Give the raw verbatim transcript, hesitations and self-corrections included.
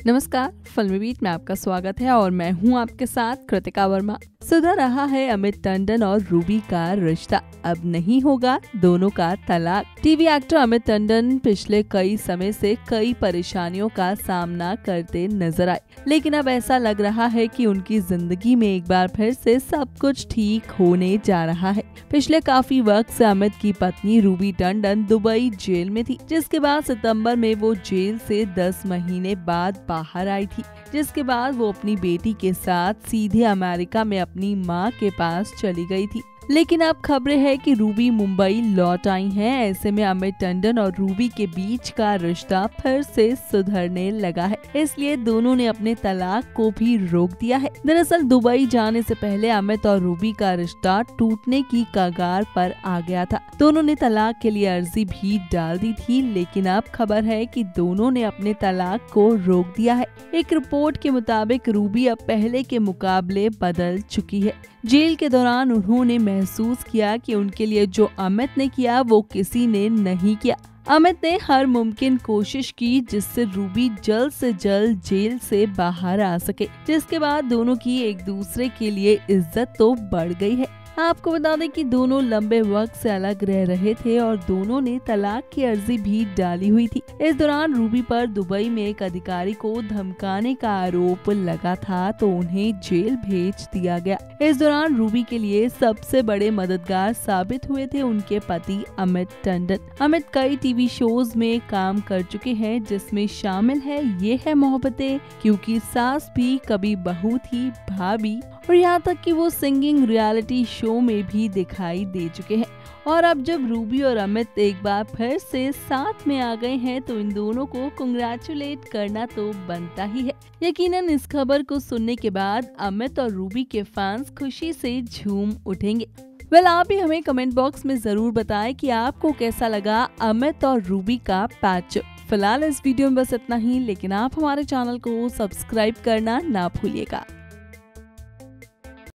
नमस्कार, फिल्मीबीट में आपका स्वागत है और मैं हूं आपके साथ कृतिका वर्मा। सुधर रहा है अमित टंडन और रूबी का रिश्ता, अब नहीं होगा दोनों का तलाक। टीवी एक्टर अमित टंडन पिछले कई समय से कई परेशानियों का सामना करते नजर आए, लेकिन अब ऐसा लग रहा है कि उनकी जिंदगी में एक बार फिर से सब कुछ ठीक होने जा रहा है। पिछले काफी वक्त से अमित की पत्नी रूबी टंडन दुबई जेल में थी, जिसके बाद सितंबर में वो जेल से दस महीने बाद बाहर आई थी, जिसके बाद वो अपनी बेटी के साथ सीधे अमेरिका में अपनी मां के पास चली गई थी। लेकिन अब खबरें हैं कि रूबी मुंबई लौट आई हैं। ऐसे में अमित टंडन और रूबी के बीच का रिश्ता फिर से सुधरने लगा है, इसलिए दोनों ने अपने तलाक को भी रोक दिया है। दरअसल दुबई जाने से पहले अमित और रूबी का रिश्ता टूटने की कगार पर आ गया था। दोनों ने तलाक के लिए अर्जी भी डाल दी थी, लेकिन अब खबर है कि दोनों ने अपने तलाक को रोक दिया है। एक रिपोर्ट के मुताबिक रूबी अब पहले के मुकाबले बदल चुकी है। जेल के दौरान उन्होंने महसूस किया कि उनके लिए जो अमित ने किया वो किसी ने नहीं किया। अमित ने हर मुमकिन कोशिश की जिससे रूबी जल्द से जल्द जेल से बाहर आ सके, जिसके बाद दोनों की एक दूसरे के लिए इज्जत तो बढ़ गई है। आपको बता दें कि दोनों लंबे वक्त से अलग रह रहे थे और दोनों ने तलाक की अर्जी भी डाली हुई थी। इस दौरान रूबी पर दुबई में एक अधिकारी को धमकाने का आरोप लगा था, तो उन्हें जेल भेज दिया गया। इस दौरान रूबी के लिए सबसे बड़े मददगार साबित हुए थे उनके पति अमित टंडन। अमित कई टीवी शोज में काम कर चुके हैं, जिसमें शामिल है ये है मोहब्बतें, क्योंकि सास भी कभी बहू थी, भाभी, और यहाँ तक कि वो सिंगिंग रियलिटी शो में भी दिखाई दे चुके हैं। और अब जब रूबी और अमित एक बार फिर से साथ में आ गए हैं, तो इन दोनों को कांग्रेचुलेट करना तो बनता ही है। यकीनन इस खबर को सुनने के बाद अमित और रूबी के फैंस खुशी से झूम उठेंगे। वेल well, आप भी हमें कमेंट बॉक्स में जरूर बताएं कि आपको कैसा लगा अमित और रूबी का पैचअप। फिलहाल इस वीडियो में बस इतना ही, लेकिन आप हमारे चैनल को सब्सक्राइब करना ना भूलिएगा।